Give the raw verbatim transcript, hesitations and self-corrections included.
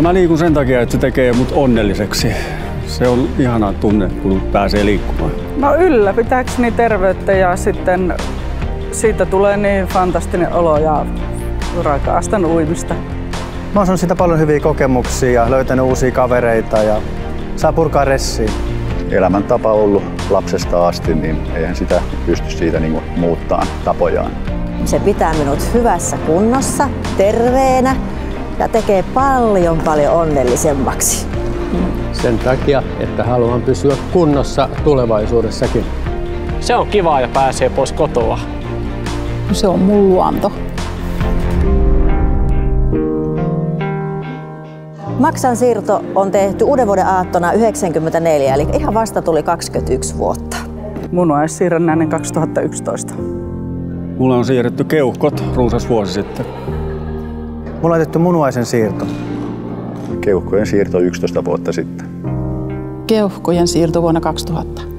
No mä liikun sen takia, että se tekee mut onnelliseksi. Se on ihana tunne, kun pääsee liikkumaan. No ylläpitääkseni terveyttä ja sitten siitä tulee niin fantastinen olo ja rakastan uimista. Mä oon saanut siitä paljon hyviä kokemuksia ja löytänyt uusia kavereita ja saa purkaa ressiä. Elämäntapa on ollut lapsesta asti, niin eihän sitä pysty siitä niin muuttaa tapojaan. Se pitää minut hyvässä kunnossa, terveenä ja tekee paljon paljon onnellisemmaksi. Sen takia, että haluan pysyä kunnossa tulevaisuudessakin. Se on kivaa ja pääsee pois kotoa. Se on mun luonto. Maksan siirto on tehty uuden vuoden aattona yhdeksänkymmentäneljä, eli ihan vasta tuli kaksikymmentäyksi vuotta. Munuaissiirrännäinen kaksituhattayksitoista. Mulla on siirretty keuhkot runsas vuosi sitten. Mulla on tehty munuaisen siirto. Keuhkojen siirto yksitoista vuotta sitten. Keuhkojen siirto vuonna kaksituhatta.